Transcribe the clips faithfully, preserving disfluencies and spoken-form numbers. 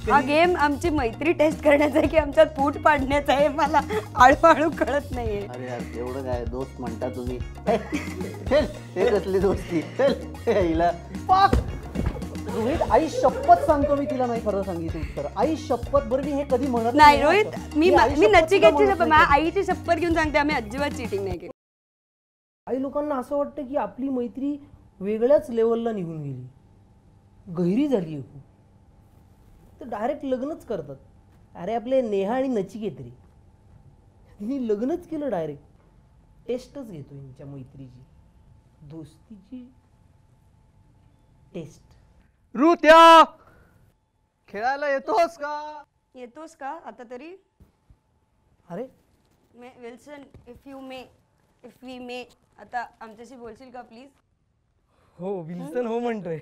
हा गेम आमची मैत्री टेस्ट करण्याचा आहे की आमच्यात फूट पाडण्याचा आहे मला हळूहळू कळत नाहीये. अरे यार एवढं काय दोस्त म्हणता तुम्ही. चल हे कसली दोस्ती. चल हिला पाक. रोहित आई शपथ सांगतो मी तिला नाही खरं सांगितलं उत्तर. आई शपथ. बरं मी हे कधी म्हणत नाही रोहित. मी मी नचिकेतची शपथ माझ्या आईची शपथ घेऊन सांगते आम्ही अजिबात चीटिंग नाही केली. काही लोकांना असं वाटतं की आपली मैत्री वेगळ्याच लेवलला निघून गेली, गहिरी झाली आहे खूप, तर डायरेक्ट लग्नच करतात. अरे आपले नेहा आणि नचिकेत रे, तिने लग्नच केलं डायरेक्ट. टेस्टच घेतो यांच्या मैत्रीची, दोस्तीची टेस्ट. ऋत्या खेळायला येतोस का? येतोस का आता तरी? अरे May Wilson if you may if we may आता आमच्याशी बोलशील का प्लीज? हो विल्सन हो म्हणतोय.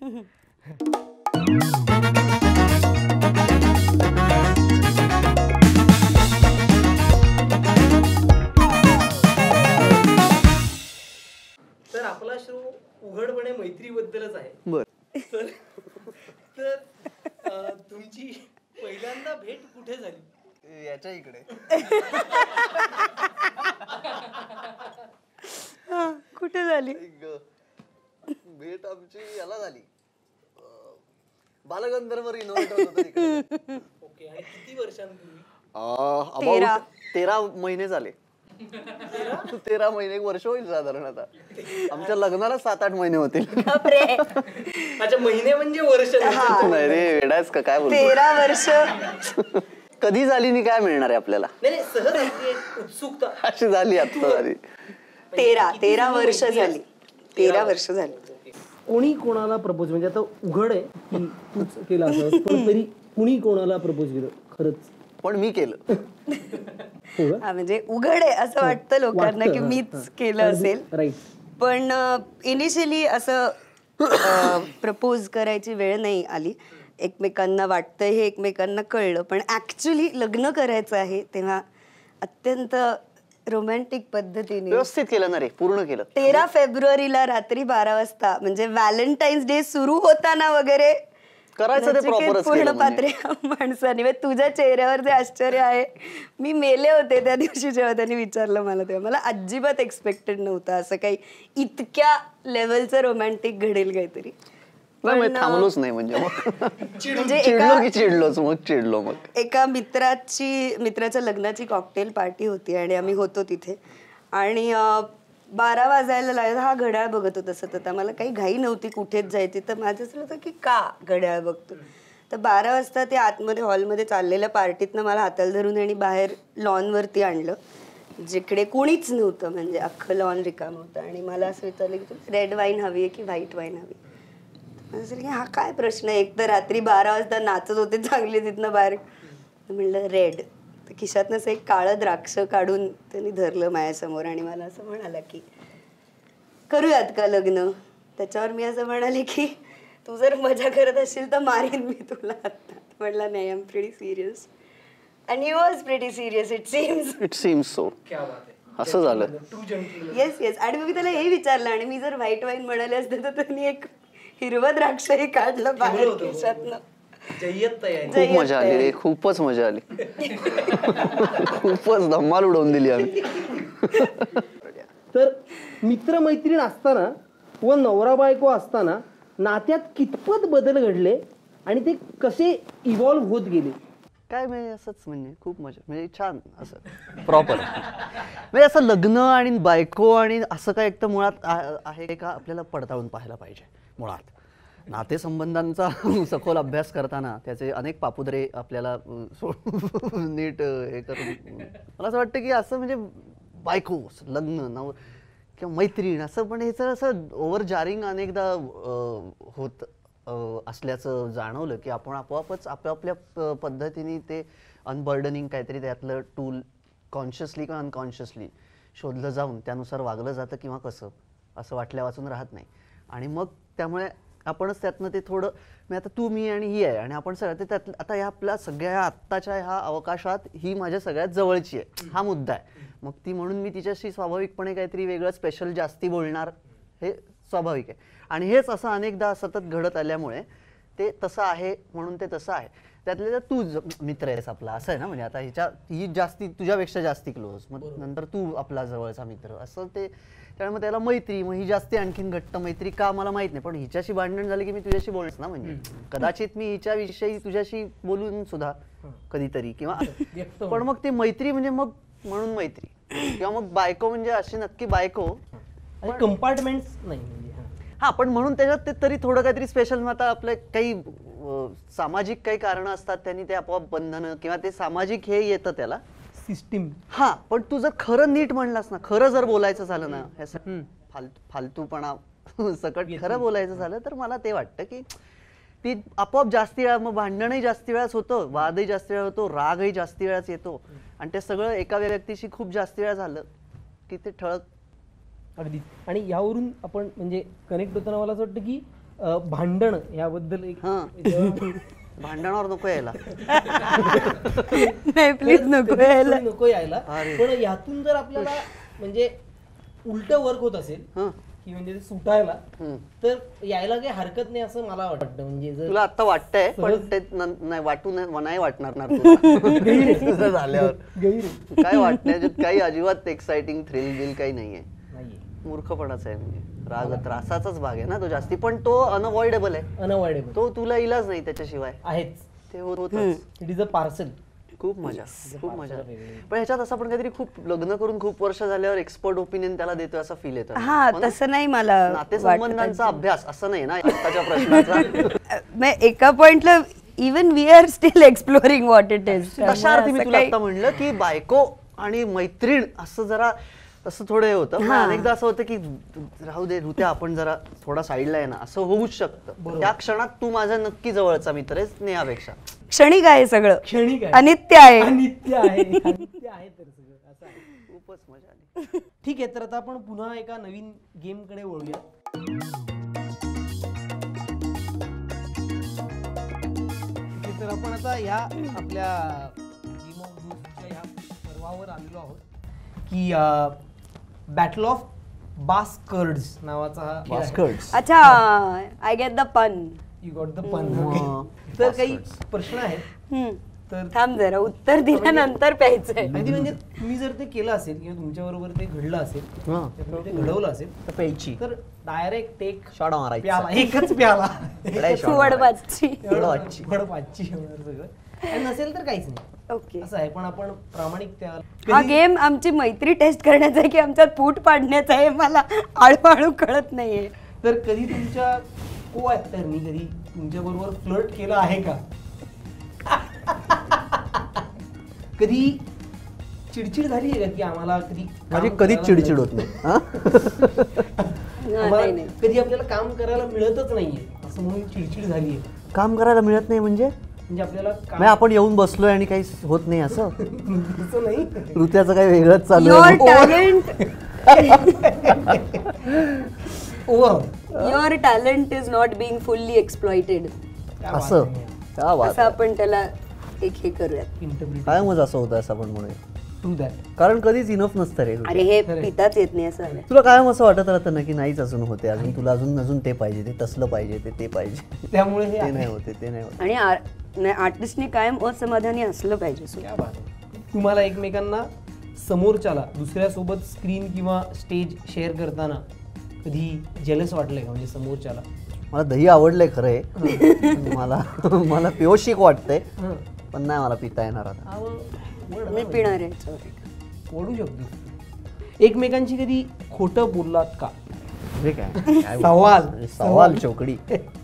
तर आपला शो उघडपणे मैत्रीबद्दलच आहे. बर. तर तर तुमची पहिल्यांदा भेट कुठे झाली? याच्या इकडे. कुठे झाली भेट? आमची याला झाली, बालगंधर्व इनोव्हेटर होतं तिकडे. ओके. आणि किती वर्षांपूर्वी? तेरा तेरा महिने झाले. तेरा महिने एक वर्ष होईल साधारण. आता आमच्या लग्नाला सात आठ महिने होतील. अच्छा महिने म्हणजे वर्ष नाही रे वेडायच का काय बोलतो. तेरा वर्ष कधी झाली नि काय मिळणार आहे आपल्याला? नाही सहज उत्सुकता अशी झाली आता झाली. तेरा तेरा वर्ष झाली. तेरा वर्ष झाली. कोणी कोणाला प्रपोज, म्हणजे आता उघड आहे की तूच केला असं, पण तरी कुणी कोणाला प्रपोज केलं खरंच? पण मी केलं. हा म्हणजे उघड आहे असं वाटतं लोकांना की मीच केलं असेल. राईट. पण इनिशियली असं प्रपोज करायची वेळ नाही आली. एकमेकांना वाटतंय हे एकमेकांना कळलं, पण ऍक्च्युली लग्न करायचं आहे तेव्हा अत्यंत रोमॅन्टिक पद्धतीने व्यवस्थित केलं ना रे, पूर्ण केलं. तेरा फेब्रुवारीला रात्री बारा वाजता म्हणजे व्हॅलेंटाईन्स डे सुरू होताना वगैरे करायचं ते प्रॉपरच पूर्ण पात्रे माणसाने. तुझ्या चेहऱ्यावर जे आश्चर्य आहे, मी मेले होते त्या दिवशी जेव्हा त्यांनी विचारलं मला, तेव्हा मला अजिबात एक्सपेक्टेड नव्हतं असं काही इतक्या लेवलचं रोमॅन्टिक घडेल काहीतरी. थांबलोच नाही म्हणजे म्हणजे चिडलो की चिडलोच मग चिडलो मग एका मित्राची मित्राच्या लग्नाची कॉकटेल पार्टी होती आणि आम्ही होतो तिथे आणि बारा वाजायला लागला. हा घड्याळ बघत होता सतत. मला काही घाई नव्हती कुठेच जायची, तर माझं असं होतं की का घड्याळ बघतो. तर बारा वाजता ते आतमध्ये हॉलमध्ये चाललेल्या पार्टीतनं मला हाताला धरून आणि बाहेर लॉनवरती आणलं जिकडे कोणीच नव्हतं, म्हणजे अख्खं लॉन रिकामं होतं. आणि मला असं विचारलं की तुला रेड वाईन हवी आहे की व्हाईट वाईन हवी? असं की हा काय प्रश्न, एक तर रात्री बारा वाजता नाचत होते चांगले तिथनं बाहेर. म्हणलं रेड. तर खिशातनं असं एक काळं द्राक्ष काढून त्यांनी धरलं माझ्यासमोर आणि मला असं म्हणाला की करूयात का लग्न? त्याच्यावर मी असं म्हणाले की तू जर मजा करत असशील तर मारीन मी तुला आता. म्हटलं नाही, I am pretty serious. And he was pretty serious it seems. It seems so. असं झालं. Yes yes. आणि मग मी त्याला हे विचारलं आणि मी जर व्हाईट वाईन म्हणाले असते तर त्यांनी एक हिरवं द्राक्षही काढलं बाहेर खिशातनं. खूप मजा आली रे, खूपच मजा आली. खूपच धम्माल उडवून दिली आम्ही. तर मित्रमैत्रीण असताना व नवरा बायको असताना नात्यात कितपत बदल घडले आणि ते कसे इव्हॉल्व्ह होत गेले? काय म्हणजे असंच, म्हणजे खूप मजा, म्हणजे छान असं प्रॉपर म्हणजे असं लग्न आणि बायको आणि असं काय एक तर मुळात आहे का आपल्याला पडताळून पाहायला पाहिजे. मुळात नातेसंबंधांचा सखोल अभ्यास करताना त्याचे अनेक पापुद्रे आपल्याला नीट हे करून मला असं वाटतं की असं म्हणजे बायको लग्न नव किंवा मैत्रीण असं पण ह्याचं असं ओव्हर जारिंग अनेकदा होत असल्याचं जाणवलं की आपण आपोआपच आपापल्या पद्धतीने ते अनबर्डनिंग काहीतरी त्यातलं टूल कॉन्शियसली किंवा अनकॉन्शियसली शोधलं जाऊन त्यानुसार वागलं जातं किंवा कसं असं वाटल्या वाचून राहत नाही. आणि मग त्यामुळे आपणच त्यातनं ते थोडं मी आता तू मी आणि ही आहे आणि आपण सगळं ते त्यात आता ह्या आपल्या सगळ्या आत्ताच्या ह्या अवकाशात ही माझ्या सगळ्यात जवळची आहे, हा मुद्दा आहे. मग ती म्हणून मी तिच्याशी स्वाभाविकपणे काहीतरी वेगळं स्पेशल जास्ती बोलणार हे स्वाभाविक आहे. आणि हेच असं अनेकदा सतत घडत आल्यामुळे ते तसं आहे म्हणून ते तसं आहे. त्यातले त्यात तू ज- मित्र आहेस आपला असं आहे ना, म्हणजे आता हिच्या ही जास्ती तुझ्यापेक्षा जास्ती क्लोज, मग नंतर तू आपला जवळचा मित्र असं ते, त्यामुळे मग त्याला मैत्री, मग ही जास्ती आणखीन घट्ट मैत्री का मला माहित नाही, पण हिच्याशी भांडण झाली की मी तुझ्याशी बोलच ना, म्हणजे कदाचित मी हिच्याविषयी तुझ्याशी बोलून सुद्धा कधीतरी किंवा पण मग ती मैत्री म्हणजे मग म्हणून मैत्री किंवा मग बायको म्हणजे अशी नक्की बायको कंपार्टमेंट्स नाही म्हणजे हा. हा, पण म्हणून त्याच्यात ते तरी थोडं काहीतरी स्पेशल. आता आपले काही अं, सामाजिक काही कारण असतात, त्यांनी ते आपोआप बंधनं किंवा ते सामाजिक हे येतं त्याला सिस्टीम. हा, पण तू जर खरं नीट म्हणलास ना, खरं जर बोलायचं झालं ना, हे सगळं फालतू फालतूपणा सकट खरं बोलायचं झालं तर मला ते वाटतं की ती आपोआप जास्ती वेळा, मग भांडणही जास्ती वेळाच होतं, वादही जास्ती वेळा होतो, रागही जास्ती वेळाच येतो, आणि ते सगळं एका व्यक्तीशी खूप जास्ती वेळा झालं की ते ठळक. अगदी. आणि यावरून आपण म्हणजे कनेक्ट होताना मला असं वाटतं की अं, भांडण याबद्दल एक हा. भांडणावर नको यायला. नाही प्लीज नको यायला. नको यायला. अरे. पण यातून जर आपल्याला म्हणजे उलट वर्क होत असेल हं. की म्हणजे ते सुटायला, हं. तर यायला काही हरकत नाही असं मला वाटतं. म्हणजे जर तुला आता वाटतंय पण ते नं- नाही वाटू नाही नाही वाटणार ना तुला. तुझं झाल्यावर गैर काय वाटण्याच्यात काही अजिबात एक्साइटिंग थ्रिल बिल काही नाहीये. नाहीये. मूर्खपणाचा आहे, म्हणजे राग त्रासाचाच भाग आहे ना तो जास्ती, पण तो अनअवॉइडेबल आहे, अनअवॉइडेबल तो तुला इलाज नाही त्याच्याशिवाय, आहेच. ते होत होतच. It is a parcel. खूप मजा खूप मजा. पण ह्याच्यात असं आपण काहीतरी खूप लग्न करून खूप वर्ष झाल्यावर एक्सपर्ट ओपिनियन त्याला देतोय असं फील येतं. हा, तसं नाही मला नातेसंबंधांचा अभ्यास असं नाही ना आताच्या प्रश्नाचा. वाटत. एका पॉइंटला even we are still exploring what it is. तशा अर्थी मी तुला आता म्हणलं की बायको आणि मैत्रीण असं जरा असं थोडं हे होतं, पण अनेकदा असं होतं की राहू दे ऋत्या, आपण जरा थोडा साईडला आहे ना, असं होऊच शकतं. त्या क्षणात तू माझा नक्की जवळचा मित्र आहेस नेहापेक्षा. क्षणिक आहे सगळं, क्षणिक आहे, अनित्य आहे. अनित्य आहे, अनित्य आहे तर सगळं असं आहे. खूपच मजा आली. ठीक आहे, तर आता आपण पुन्हा एका नवीन गेम कडे वळूया. ठीक आहे, तर आपण आता या आपल्या गेम ऑफ थ्रोन्सच्या या पर्वावर आलेलो आहोत की बॅटल ऑफ बास्कर्ड्स नावाचा हा खेळ आहे. Bastards. अच्छा, I get the pun. You got the pun. तर काही प्रश्न आहेत, तर थांब जरा, उत्तर दिल्यानंतर प्यायचंय. अगदी म्हणजे तुम्ही जर ते केलं असेल किंवा तुमच्या बरोबर ते घडलं असेल, हा. त्याप्रमाणे ते घडवलं असेल तर प्यायची, तर डायरेक्ट एक शॉट मारायचा. प्याला, एकच प्याला, लय shot वडपाची. वडपाची. वडपाची होणार सगळं. आणि नसेल तर काहीच नाही, ओके. असं आहे. पण आपण प्रामाणिक त्या हा गेम आमची मैत्री टेस्ट करण्याचा आहे की आमच्यात फूट पाडण्याचा आहे, मला हळूहळू कळत नाहीये. तर कधी तुमच्या को ऍक्टरनी कधी तुमच्या बरोबर फ्लर्ट केलं आहे का? कधी चिडचिड झाली आहे का की आम्हाला कधी माझी काम कधीच करायला चिडचिड मिळत होत नाही. हा? आम्हाला नाही, नाही. कधी आपल्याला काम करायला मिळतच नाहीये असं म्हणून चिडचिड झाली आहे? काम करायला मिळत नाही म्हणजे म्हणजे आपल्याला काम म्हणजे आपण येऊन बसलोय आणि काही होत नाही असं. असं नाही. ऋत्याचं काही वेगळंच चालू युअर आहे. Talent overall your talent is not being fully exploited, असं क्या बात असं आपण त्याला एक हे करूयात. काय मजा असं होतं असं आपण म्हणूया, टू दॅट. कारण कधीच इनफ नसतं रे. अरे हे पिताच येत नाही असं झालं. तुला कायम असं वाटत राहतं ना की नाहीच अजून होते, अजून तुला अजून अजून ते पाहिजे, ते तसलं पाहिजे, ते ते पाहिजे, त्यामुळे हे ते आहे. नाही होते, ते नाही होते. आणि आर्टिस्टने कायम असमाधानी असलं पाहिजे. क्या बात आहे. तुम्हाला एकमेकांना समोरच्याला दुसऱ्यासोबत स्क्रीन किंवा स्टेज शेअर करताना कधी जेलस वाटलंय का? म्हणजे समोरच्याला मला दही आवडलंय खरं आहे, मला मला पिओशिक वाटतंय, हं. पण नाही मला पिता येणार आता. अहो, वड मी ना. पिणार आहे याच्यावर. ओढू शकतो. एकमेकांची कधी खोटं बोललात का? हे काय काय सवाल. बोलतोस? सवाल चौकडी.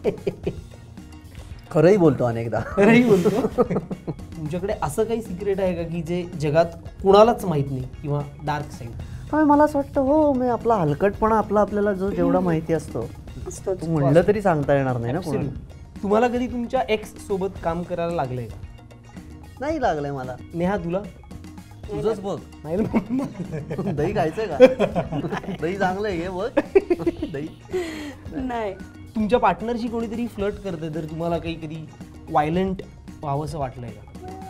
खरंही बोलतो अनेकदा. खरंही बोलतो. तुमच्याकडे असं काही सिक्रेट आहे का की जे जगात कुणालाच माहित नाही, किंवा डार्क साईड? पण मला असं वाटतं हो, मी आपला हलकटपणा आपला आपल्याला जो जेवढा माहिती असतो असतोच. तू म्हणलं तरी सांगता येणार नाही ना कोणाला. Absolutely. तुम्हाला कधी तुमच्या एक्स सोबत काम करायला लागलंय का? नाही लागलंय मला. नेहा तुला? तुझंच बघ. नाही ना? दही खायचंय का? दही चांगलंय घे बघ. दही नाही. तुमच्या पार्टनरशी कोणीतरी फ्लर्ट करतंय तर तुम्हाला काही कधी व्हायलंट व्हावंसं वाटलंय का?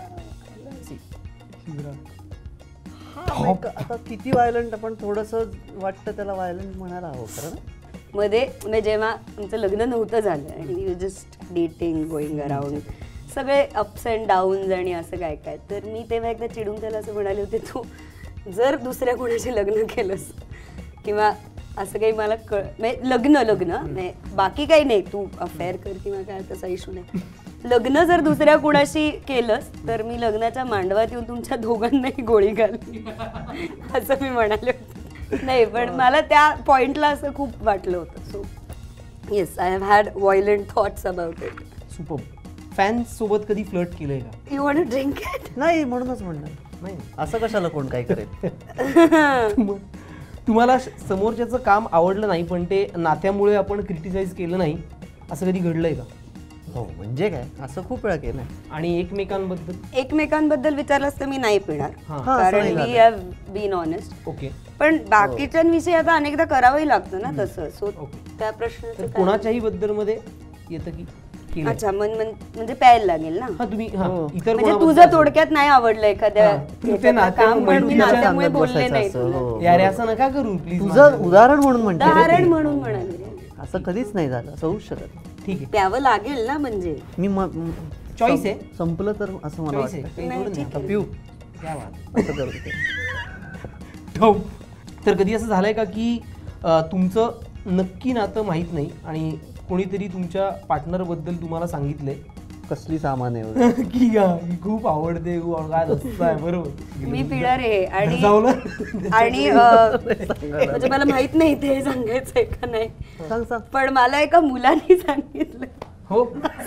हा, मग आता किती व्हायलंट, आपण थोडंसं वाटतं त्याला व्हायलंट म्हणायला हवं खरं ना. मध्ये म्हणजे जेव्हा आमचं लग्न नव्हतं झालं आणि we just dating going around सगळे अप्स अँड डाऊन्स आणि असं काय काय. तर मी तेव्हा एकदा चिडून त्याला असं म्हणाले होते, तू जर दुसऱ्या कोणाशी लग्न केलंस किंवा असं काही मला कळ म्हणजे लग्न लग्न म्हणजे बाकी काही नाही, तू अफेअर कर किंवा काय तसा इशू नाही, लग्न जर दुसऱ्या कुणाशी केलंस तर मी लग्नाच्या मांडवात येऊन तुमच्या दोघांनाही गोळी घालली असं मी म्हणाले होते. नाही पण मला त्या पॉइंटला असं खूप वाटलं होतं. So yes, I have had violent thoughts about it. Super. Fans सोबत कधी फ्लर्ट केलंय का? You want to drink it? नाही म्हणूनच म्हणणार नाही. असं कशाला कोण काय करेल. मग तुम्हाला समोरच्याचं काम आवडलं नाही पण ते नात्यामुळे आपण क्रिटिसाइज केलं नाही असं कधी घडलंय का? हो म्हणजे काय, असं खूप वेळा केलंय. आणि एकमेकांबद्दल? एकमेकांबद्दल विचारलंस तर मी नाही पिणार, हां. कारण we have been honest. Okay. पण बाकीच्यांविषयी आता अनेकदा करावंही लागतं ना तसं. सो त्या प्रश्नाचं तर काय? कोणाच्याही बद्दल मध्ये येतं की केलंय? अच्छा, मन मन- म्हणजे प्यायला लागेल ना. हा तुम्ही हा हो. इतर म्हणजे कोणाबद्दल तुझं थोडक्यात नाही आवडलं एखाद्या हां. ते ह्याच्यातलं नात्यामुळे काम, पण मी तुझ्या नात्यामुळे नात्यात बोलले बसायचं नाही असं, तुला. हो. यार असं नका करू प्लीज. तुझं उदाहरण म्हणून म्हणते रे उदाहरण ते. म्हणून म्हणाले रे. असं कधीच नाही झालं, असं होऊच शकत नाही. ठीक आहे. प्यावं लागेल ना म्हणजे. मी म- म- Choice आहे. सं- संपलं तर असं मला Choice आहे. वाटतं. काही नाही, जोडून ठीक द्या. आहे. पिऊ क्या बात. असं करू ते. हो. तर कधी असं झालंय का की अं, तुमचं नक्की नातं माहीत नाही आणि कोणीतरी तुमच्या पार्टनर बद्दल तुम्हाला सांगितलंय कसली सामान आहे वगैरे. की हा, ही खूप आवडते खूप काय असं आहे बरोबर. मी पिणार आहे आणि जावलं? आणि अं, म्हणजे मला माहित नाही ते सांगायचंय का नाही, सांग सांग. पण मला एका मुलाने सांगितलं. हो.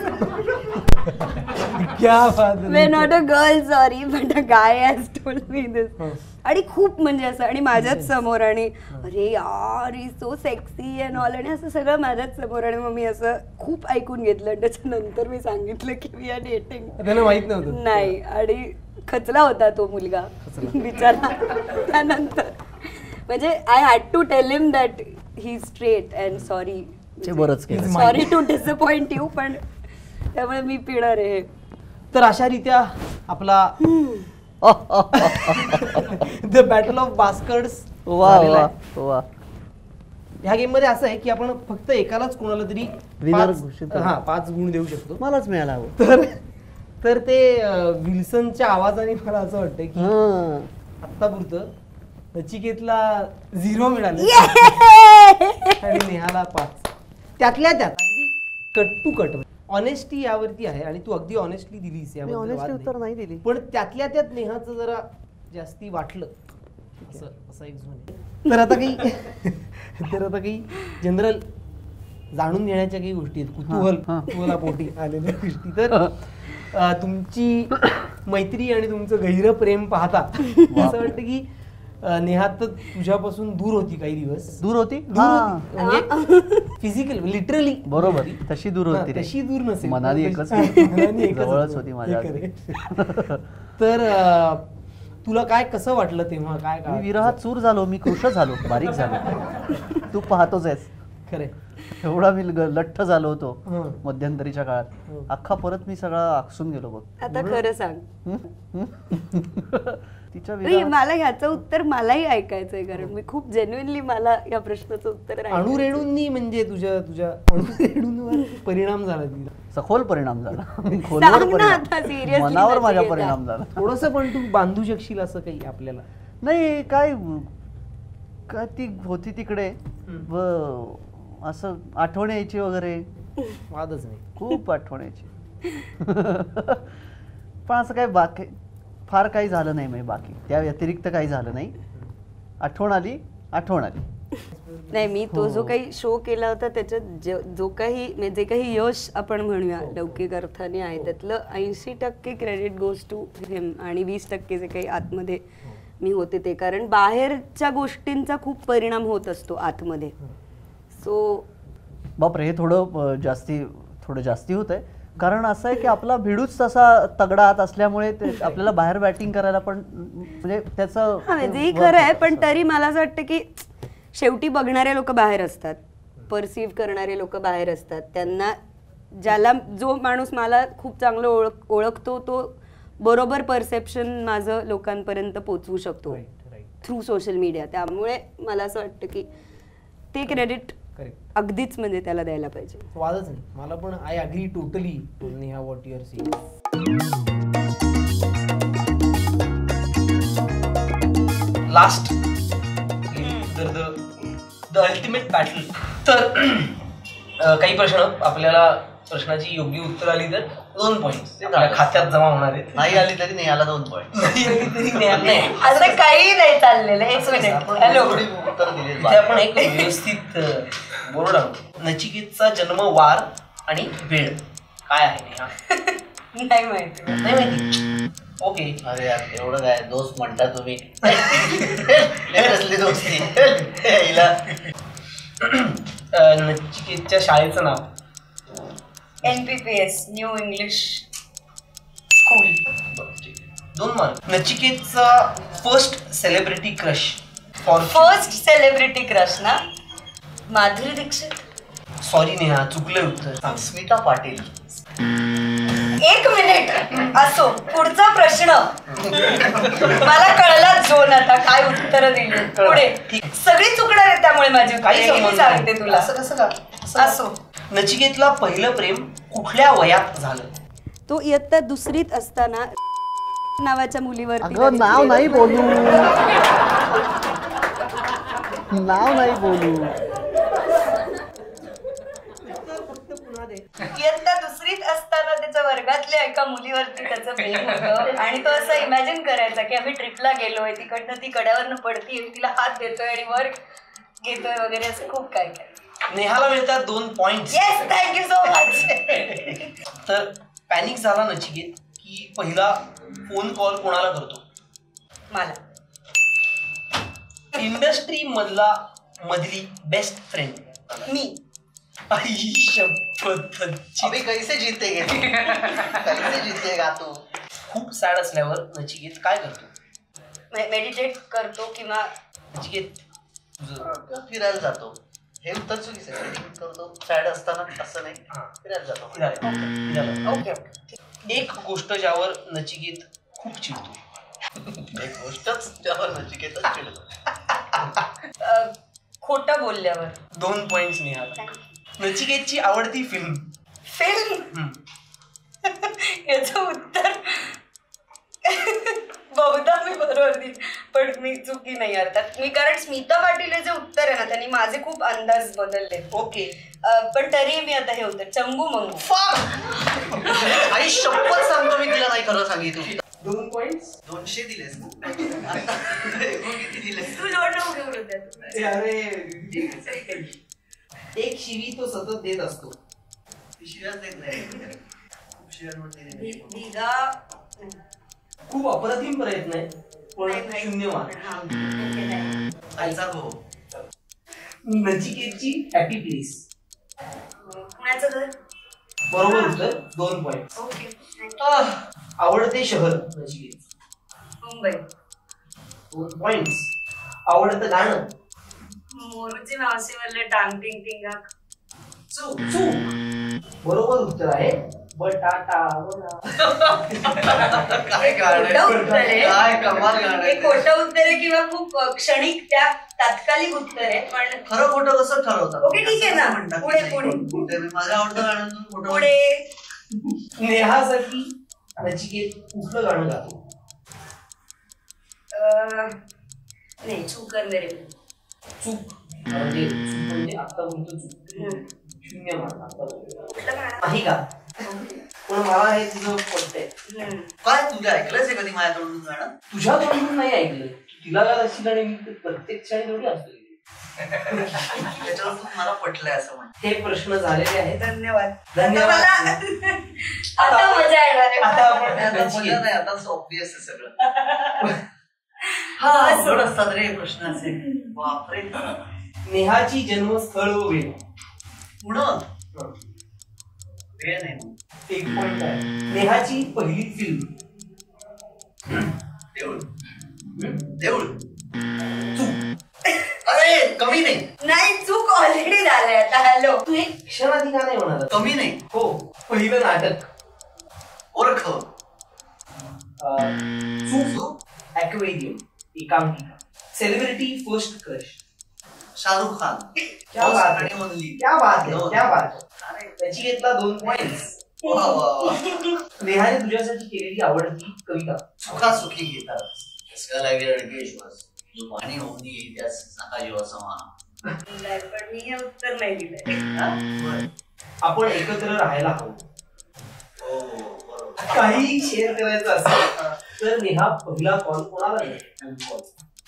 क्या बात आहे. Way not a girl sorry but a guy has told me this. हं. आणि खूप म्हणजे असं आणि माझ्याच समोर आणि अरे यार he so sexy and all आणि असं सगळं माझ्याच समोर आणि मग मी असं खूप ऐकून घेतलं आणि त्याच्यानंतर मी सांगितलं की वी आर डेटिंग. त्यांना माहित नव्हतं. नाही आणि खचला होता तो मुलगा बिचारा त्यानंतर. म्हणजे I had to tell him that he straight and sorry ते बरंच केलं. सॉरी टू डिसअपॉइंट यू, पण त्यामुळे मी पिणार आहे. तर अशा रीत्या आपला द बॅटल ऑफ बास्कर्ड्स वा वा वा. ह्या गेम मध्ये असं आहे की आपण फक्त एकालाच कोणाला तरी Winner पाच- घोषित करू. हा पाच गुण देऊ शकतो. मलाच मिळाला हवं. तर तर ते अं, विल्सनच्या आवाजाने मला असं वाटतं की हं. आत्तापुरतं नचिकेतला झिरो मिळाले आणि नेहाला पाच. त्यातल्या त्यात अगदी कट टू कट ऑनेस्टी यावरती आहे आणि तू अगदी ऑनेस्टली दिलीस मी याबद्दल ऑनेस्टली वाद उत्तर नाही. नाही दिली. पण त्यातल्या त्यात नेहाचं जरा जास्ती वाटलं असं असं एक झोन आहे. तर आता काही तर आता काही जनरल जाणून घेण्याच्या काही गोष्टी आहेत कुतूहल हा, हा. कुतूहलापोटी आलेल्या गोष्टी. तर अं, तुमची मैत्री आणि तुमचं गहिरं प्रेम पाहता असं वाटतं की अं, नेहा तर तुझ्यापासून दूर होती काही दिवस. दूर होती. दूर होती. म्हणजे फिजिकल लिटरली बरोबर, तशी दूर होती रे. तशी दूर नसेल. मनाली एकच मनाली एकच जवळच होती. होती माझ्या. हे खरं. तर अं, तुला काय कसं वाटलं तेव्हा काय मी काय विरहात चूर झालो, मी कृश झालो, बारीक झालो. तू पाहतोच आहेस खरे. एवढा मी ग- लठ्ठ झालो होतो हं. मध्यंतरीच्या काळात. हं. अख्खा परत मी सगळा आकसून गेलो बघ. आता खरं सांग. तिच्या नाही, विरहात मला ह्याचं उत्तर मलाही ऐकायचंय कारण मी खूप जेन्युइनली मला या प्रश्नाचं उत्तर ऐकायचंय. अणुरेणूंनी म्हणजे तुझ्या तुझ्या अणुरेणूंवर परिणाम झाला तिला. सखोल परिणाम झाला. सांग खोलवर ना आता, परिणाम. seriously मनावर माझ्या नचिकेता. परिणाम झाला. थोडस पण तू बांधू शकशील असं काही आपल्याला. नाही काय काय ती होती तिकडे व असं आठवण यायची वगैरे, वादच नाही. खूप आठवण यायची. पण असं काय बाकी फार काही झालं नाही म्हणजे बाकी त्या व्यतिरिक्त काही झालं नाही. आठवण आली आठवण आली. नाही मी तो जो काही शो केला होता त्याच्यात जे- जो काही म्हणजे जे काही यश आपण म्हणूया लौकिक अर्थाने आहे त्यातलं ऐंशी टक्के क्रेडिट गोज टू हिम आणि वीस टक्के जे काही आतमध्ये मी होते ते, कारण बाहेरच्या गोष्टींचा खूप परिणाम होत असतो आतमध्ये. सो बापरे, हे थोडं अं, जास्ती थोडं जास्ती होत आहे. कारण असं आहे की आपला भिडूच तसा तगडा हात असल्यामुळे ते आपल्याला बाहेर बॅटिंग करायला पण म्हणजे त्याचं हा म्हणजे खरं आहे, पण तरी मला असं वाटतं की शेवटी बघणारे लोक बाहेर असतात, परसिव्ह करणारे लोक बाहेर असतात. त्यांना ज्याला जो माणूस मला खूप चांगलं ओळख ओळखतो तो बरोबर परसेप्शन माझं लोकांपर्यंत पोचवू शकतो थ्रू सोशल मीडिया. त्यामुळे मला असं वाटतं की ते क्रेडिट करेक्ट, अगदीच म्हणजे त्याला द्यायला पाहिजे. वादच नाही. मला पण I agree totally Neha what you are saying. Last तर द द अल्टिमेट बॅटल. तर अं, काही प्रश्न आपल्याला प्रश्नाची योग्य उत्तर आली तर दोन पॉईंट आपल्या खात्यात जमा होणार आहेत. नाही आली तरी नेहाला दोन पॉईंट. नाही आली तरी नाही नाही. असं काही नाही चाललेलं. एक मिनिट. हॅलो, उत्तर दिले. इथे आपण एक व्यवस्थित बोर्ड आणू. नचिकेतचा जन्म, वार आणि वेळ काय आहे नेहा? नाही माहिती. नाही माहिती. ओके. अरे यार एवढं काय दोस्त म्हणता तुम्ही. कसली दोस्ती हिला. अं, नचिकेतच्या शाळेचं नाव? N P P S, new English school. दोन मार्क. नचिकेतचा first celebrity crush? For first celebrity crush ना, माधुरी दीक्षित. सॉरी नेहा, चुकलं उत्तर. स्मिता पाटील. एक मिनिट. असो, पुढचा प्रश्न. मला कळला झोन आता काय उत्तर दिली. पुढे सगळी चुकणार आहे त्यामुळे माझी काही उत्तरे. मी सांगते तुला. असं कसं का? असो. नचिकेतला पहिलं प्रेम कुठल्या वयात झालं? तो इयत्ता दुसरीत असताना नावाच्या मुलीवर अगं नाव नाही बोलू, नाव नाही बोलू. इयत्ता दुसरीत असताना त्याच्या वर्गातल्या एका मुलीवरती त्याचं प्रेम होतं आणि तो असं इमॅजिन करायचा की आम्ही ट्रिपला गेलोय, तिकडनं ती कड्यावरनं पडतीये, तिला हात देतोय आणि वर घेतोय वगैरे, असं खूप काय काय. नेहाला मिळतात दोन point. Yes, thank you so much. तर पॅनिक झाला नचिकेत की पहिला फोन कॉल कोणाला करतो? मला. इंडस्ट्री मधला मधली बेस्ट फ्रेंड? मी. आई शपथ. अभी कैसे जीतेगे कैसे जीतेगा तू. खूप सॅड असल्यावर नचिकेत काय करतो? मेडिटेट करतो किंवा नचिकेत तुझं फिरायला जातो. हे उत्तर चुकीचं आहे. Meditate करतो सॅड असताना, असं नाही. फिरायला जातो. फिरायला. फिरायला. Okay okay. एक गोष्ट ज्यावर नचिकेत खूप चिडतो? एक गोष्टच त्यावर नचिकेतच चिडतो. अ, खोटं बोलल्यावर. दोन पॉइंट्स निघाला. नचिकेतची आवडती फिल्म? फिल्म. याचं उत्तर बहुधा मी बरोबर देईन, पण मी चुकी नाही अर्थात मी, कारण स्मिता पाटील जे उत्तर आहे ना त्यांनी माझे खूप अंदाज बदलले. ओके. पण तरी मी आता हे उत्तर चंगू मंगू. आई शपथ सांगतो मी तिला नाही खरं सांगितलं. दोन पॉइंट. दोनशे दिलेस ना. किती दिलेस? तू लोट नको घेऊन होत्या. एक शिवी तो सतत देत असतो. शिव्याच देत नाही. खूप शिव्यांवरती दिगा. खूप अप्रतिम प्रयत्न आहे पण शून्य मार्क. आईचा भाऊ. नचिकेतची हॅपी प्लेस? कुणाचं घर? बरोबर उत्तर. दोन पॉइंट. ओके. आवडते शहर? नचिकेत. मुंबई. दोन पॉइंट. आवडतं गाणं? मोरूची मावशी म्हणले टांग टिंग टिंगा. चूक चूक. बरोबर उत्तर आहे बटाटा. काय गाणं आहे? काय कमाल गाणं हे आहे. खोटं उत्तर आहे किंवा खूप क्षणिक त्या तात्कालिक उत्तर आहे, पण खरं खोटं कसं ठरवतात? ओके, ठीक आहे ना. म्हणतात की पुढे, नाही, पुढे. खोटं आहे. माझं आवडतं गाणं तू खोटं पुढे. नेहासाठी नचिकेत कुठलं गाणं गातो? अं, नाही चूक रे. चूक म्हणजे चूक म्हणजे आता बोलतो चूक. शून्य मार्क. आता कुठलं गाणं? नाही का? पण मला हे तुझं पटतंय. हम्म. काय तुझं ऐकलंच आहे कधी माझ्याकडून गाणं? तुझ्या तोंडून नाही ऐकलं. तिला गात अशी गाणी मी प्रत्येक क्षणी थोडी असतो. त्याच्यावर तू मला पटलंय असं म्हण. हे प्रश्न झालेले आहेत. धन्यवाद. धन्यवाद. आता आता मजा येणार आहे. आता आपण आता नचिकेत. मजा नाही, आता ऑब्विस आहे सगळं. हा अवघड असतात रे प्रश्न असे. बापरे. नेहाची जन्मस्थळ व वेळ? पुणं. वेळ नाही मग. एक पॉइंट आहे. नेहाची पहिली फिल्म? देऊळ. देऊळ. अरे कमी नाही. नाही, चूक ऑलरेडी झालंय आता. हॅलो. तू एक क्षणाधी का नाही म्हणाला? कमी नाही. हो. पहिलं नाटक? ओळख. चूक. ॲक्वेरियम. एकांकिका. Celebrity first crush? Shahrukh Khan. क्या बात है. आणि only. क्या बात आहे, दोन. क्या बात आहे. अरे, त्याची घेतला दोन पॉइंट. वा, वा, वा. नेहाने तुझ्यासाठी केलेली आवडती कविता. सुखा सुखी घेतात कसं लागे अडकेश्वास जो पाणी होऊन येईल त्यास नका जीवा समा. नाही, पण मी हे उत्तर नाही दिलंय. आपण एकत्र राहायला हवं. हो बरोबर. काही शेअर करायचं असेल तर नेहा पहिला कॉल कोणाला करेल?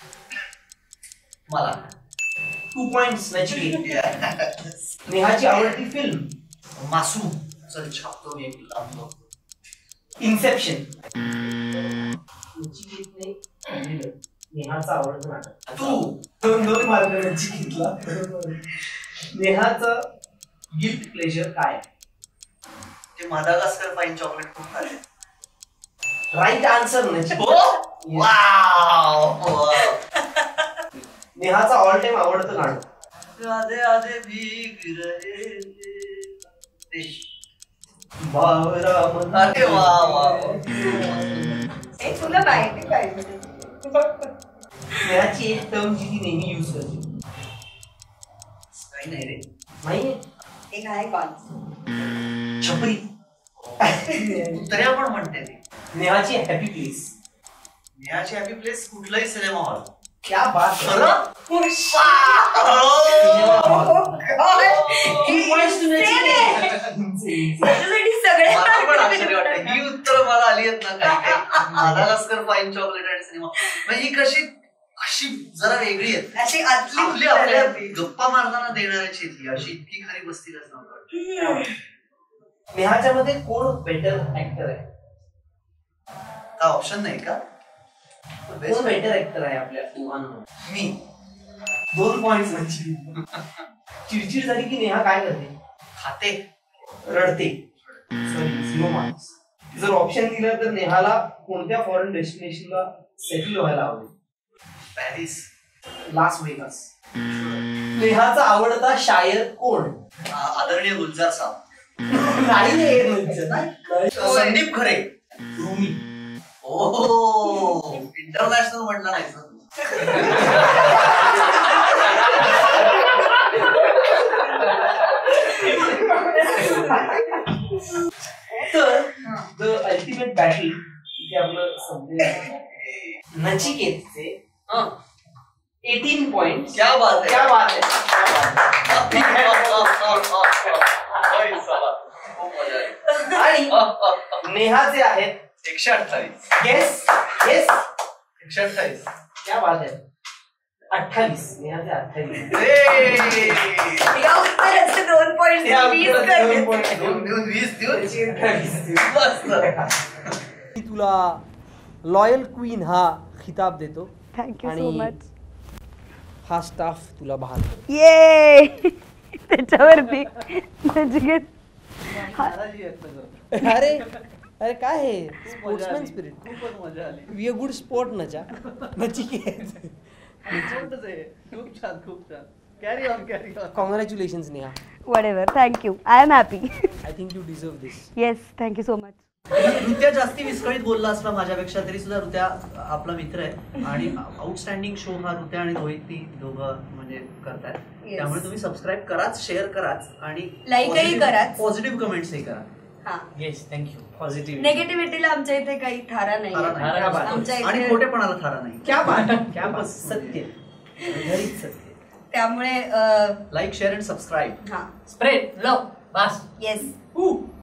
मला टू पॉइंट्स नचिकेत. नेहाची आवडती फिल्म. मासूम चल छापतो मी एक लांब. इन्सेप्शन. नचिकेतने लिहिलं नेहाचं आवडतं नाटक. तू दोन दोन मार्क नचिकेतला. नेहाचं गिफ्ट प्लेजर काय? ते मादागास्कर फाईन चॉकलेट खूप खाल्ले. Right answer Nachiket. वाव. नेहाचं ऑल टाइम आवडतं गाणं. आधे आधे भीग रहे ते. बावराम. अरे वा वा. हे तुला माहिती पाहिजे. नेहाची एक टर्म जी ती नेहमी युज करते. काही नाही रे. माहिती एक आहे कॉन्स. छपरी. तरी पण म्हणते ती. नेहाची हॅपी प्लेस. नेहाची हॅपी प्लेस कुठलाही सिनेमा हॉल. क्या बात है. खरं? त्याच्यासाठी सगळे मला पण आश्चर्य वाटतं ही उत्तर मला आली आहेत ना काही काही. मादागास्कर फाईन चॉकलेट आणि सिनेमा म्हणजे ही कशी अशी जरा वेगळी आहेत. अशी आतली आपली आपल्या गप्पा मारताना देणाऱ्याची ती अशी इतकी खरी बसतीलच नव्हतं. नेहाच्या मध्ये कोण बेटर ऍक्टर आहे? का ऑप्शन नाही का? कोण बेटर ऍक्टर आहे आपल्या दोघांमध्ये? मी. दोन पॉइंट म्हणजे चिडचिड झाली की नेहा काय करते? खाते. रडते. Sorry zero marks. जर ऑप्शन दिलं तर नेहाला कोणत्या फॉरेन डेस्टिनेशनला सेटल व्हायला आवडेल? पॅरिस. Las Vegas. नेहाचा आवडता शायर कोण? आदरणीय गुलजार साहेब. नाही रे. संदीप खरे. रुमी. ओ इंटरनॅशनल म्हटलं नाही सर. तर द अल्टिमेट बॅटल इथे आपलं संपलेलं. नचिकेतचे एटीन पॉइंट. क्या बात है. क्या बात है. आणि नेहाचे आहेत एकशे अठ्ठावीस. Yes yes. एकशे अठ्ठावीस. क्या बात है. अठ्ठावीस. नेहाचे अठ्ठावीस. या उत्तराचे दोन पॉइंट वीस करते. दोन देऊन वीस देऊन मी तुला लॉयल क्वीन हा खिताब देतो. थँक्यू आणि सो मच. हा स्टाफ तुला बहाल. ये त्याच्यावरती नचिकेत. अरे अरे काय हे स्पोर्ट्समॅन स्पिरिट. खूपच मजा आली. वी अ गुड स्पोर्ट नचा. नचिकेत. खूप छान खूप छान. Carry on carry on. Congratulations Neha. whatever. Thank you. I am happy. I think you deserve this. Yes, thank you so much. ऋत्या जास्ती विस्कळीत बोलला असला माझ्यापेक्षा तरी सुद्धा ऋत्या आपला मित्र आहे आणि आउटस्टँडिंग शो हा ऋत्या आणि रोहित ती दोघं म्हणजे करतायत. त्यामुळे तुम्ही सबस्क्राईब कराच, शेअर कराच आणि लाईकही कराच. पॉझिटिव्ह कमेंट्सही करा. हा. Yes thank you. पॉझिटिव्ह. नेगेटिव्हिटीला आमच्या इथे काही थारा नाही. थारा नाही. आमच्या आणि इथे खोटेपणाला थारा नाही. क्या बात. क्या बात. सत्य. घरीच सत्य. त्यामुळे लाईक शेअर अँड सबस्क्राईब. हा. Spread love. बस. येस.